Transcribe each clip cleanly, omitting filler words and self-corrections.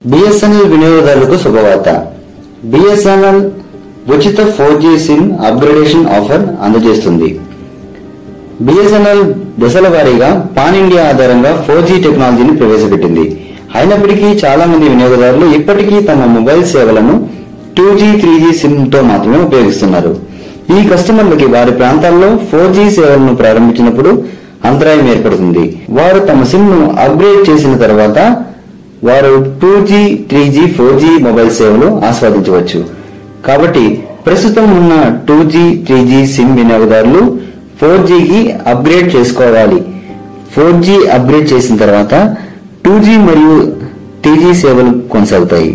BSNL వినియోగదారులకు శుభవార్త. BSNL ఉచిత 4G సిమ్ అప్గ్రేడేషన్ ఆఫర్ అందజేస్తుంది. బిఎస్ఎన్ఎల్ దశల వారీగా పాన్ ఇండియా ఆధారంగా 4G టెక్నాలజీని ప్రవేశపెట్టింది. అయినప్పటికీ చాలా మంది వినియోగదారులు ఇప్పటికీ తమ మొబైల్ సేవలను 2G, 3G సిమ్ తో మాత్రమే ఉపయోగిస్తున్నారు. ఈ కస్టమర్లకి వారి ప్రాంతాల్లో 4G సేవలను ప్రారంభించినప్పుడు అంతరాయం ఏర్పడుతుంది. వారు తమ సిమ్ ను అప్గ్రేడ్ చేసిన తర్వాత వారు 2G, 3G, 4G మొబైల్ సేవలు ఆస్వాదించవచ్చు. కాబట్టి ప్రస్తుతం ఉన్న 2G, 3G సిమ్ వినియోగదారులు 4G కి అప్గ్రేడ్ చేసుకోవాలి. 4G అప్గ్రేడ్ చేసిన తర్వాత 2G మరియు 3G సేవలు కొనసాగుతాయి.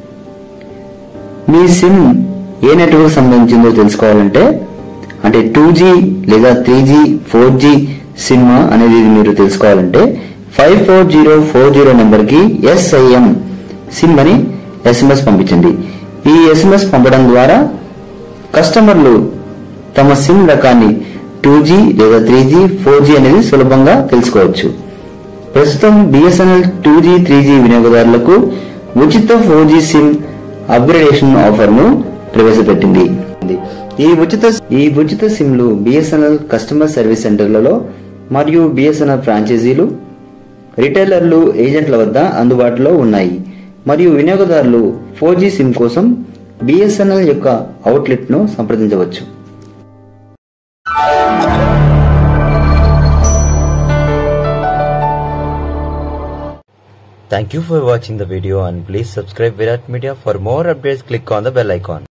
మీ సిమ్ ఏ నెట్వర్క్ సంబంధించిందో తెలుసుకోవాలంటే, అంటే 2G లేదా 3G, 4G సిమ్ అనేది మీరు తెలుసుకోవాలంటే 54040 నెంబర్ కి SIM సిమ్ అని SMS పంపించండి. ఈ SMS పంపడం ద్వారా కస్టమర్లు తమ సిమ్ రకాన్ని 2G లేదా 3G, 4G అనేది సులభంగా తెలుసుకోవచ్చు. ప్రస్తుతం బిఎస్ఎన్ఎల్ 2G, 3G వినియోగదారులకు ఉచిత 4G సిమ్ అప్గ్రేడేషన్ ఆఫర్ ను ప్రవేశపెట్టింది. ఈ ఉచిత సిమ్లు బిఎస్ఎన్ఎల్ కస్టమర్ సర్వీస్ సెంటర్లలో మరియు బిఎస్ఎన్ఎల్ ఫ్రాంచైజీలు, రిటైలర్లు, ఏజెంట్ల వద్ద అందుబాటులో ఉన్నాయి. మరియు వినియోగదారులు 4G సిమ్ కోసం బిఎస్ఎన్ఎల్ యొక్క అవుట్లెట్ ను సంప్రదించవచ్చు. Thank you for watching the video and please subscribe Virat Media. For more updates, click on the bell icon.